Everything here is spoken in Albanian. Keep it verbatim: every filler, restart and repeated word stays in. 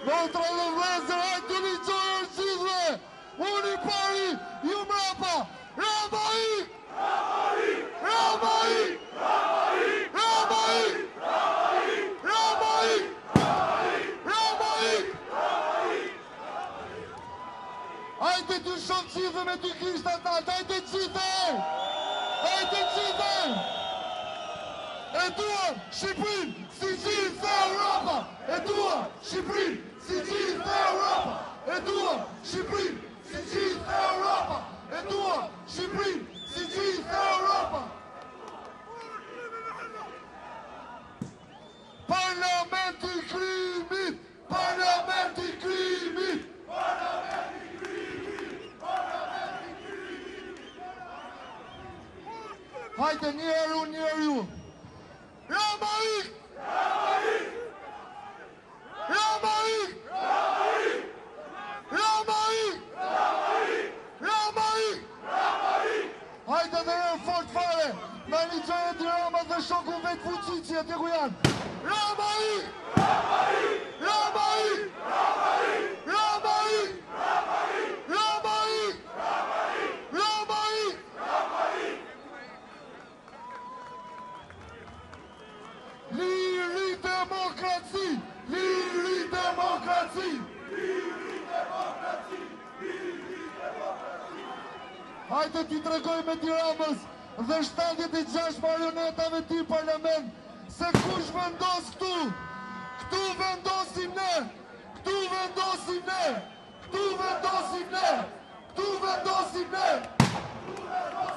Motra dhe vlezër, hajtë të një qojër qidhve! Unë i pari, ju mrapa! Rama i! Rama i! Rama i! Rama i! Rama i! Hajtë të shumë qidhve me të kishtë atat, hajtë qidhve! Hajtë qidhve! E duam Shqiprin si gjithë Europa! E duam Shqiprin si gjithë Europa! E duam Shqiprin si gjithë Europa! E duam Shqiprin si gjithë Europa! Parlamenti i krimit! Parlamenti i krimit! Parlamenti i krimit! Parlamenti i krimit! Hajde njerë unë njerë ju! Rama i! Rama i! Rama i! Rama i! Hajde dhe e fort fare! Na një gjëje të Rama dhe shoku vetë fuqici e të ku janë! Rama i! Rama i! Rama i! Rama i! Rama i! Rama i! Liri demokraci! Liri demokraci! Liri demokraci! Liri demokraci! Hajde t'i tregoj me Tiranës dhe shtatëdhjetë e gjashtë marionetave ti parlament se kush vendos këtu? Këtu vendosim ne! Këtu vendosim ne! Këtu vendosim ne! Këtu vendosim ne!